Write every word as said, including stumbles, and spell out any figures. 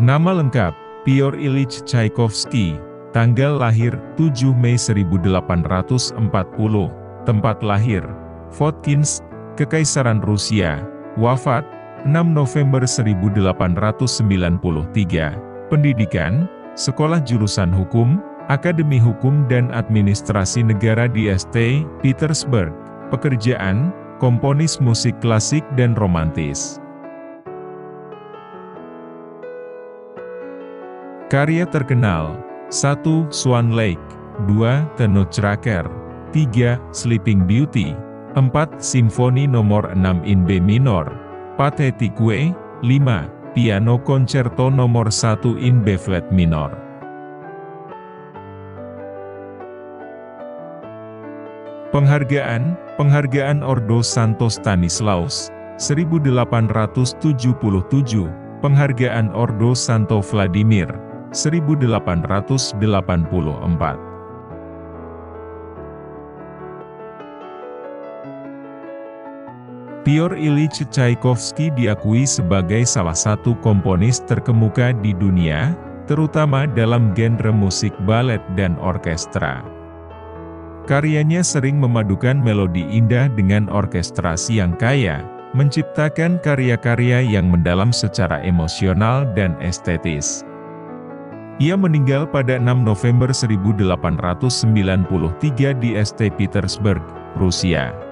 Nama lengkap, Pyotr Ilyich Tchaikovsky, tanggal lahir tujuh Mei seribu delapan ratus empat puluh, tempat lahir, Votkins, Kekaisaran Rusia, wafat, enam November seribu delapan ratus sembilan puluh tiga, pendidikan, sekolah jurusan hukum, Akademi Hukum dan Administrasi Negara di Saint Petersburg, pekerjaan, komponis musik klasik dan romantis. Karya terkenal, satu. Swan Lake, dua. The Nutcracker, tiga. Sleeping Beauty, empat. Simfoni nomor enam in B minor, Pathetique, lima. Piano Concerto nomor satu in B flat minor. Penghargaan, Penghargaan Ordo Santo Stanislaus, seribu delapan ratus tujuh puluh tujuh, Penghargaan Ordo Santo Vladimir, seribu delapan ratus delapan puluh empat. Pyotr Ilyich Tchaikovsky diakui sebagai salah satu komponis terkemuka di dunia, terutama dalam genre musik balet dan orkestra. Karyanya sering memadukan melodi indah dengan orkestrasi yang kaya, menciptakan karya-karya yang mendalam secara emosional dan estetis. Ia meninggal pada enam November seribu delapan ratus sembilan puluh tiga di Saint Petersburg, Rusia.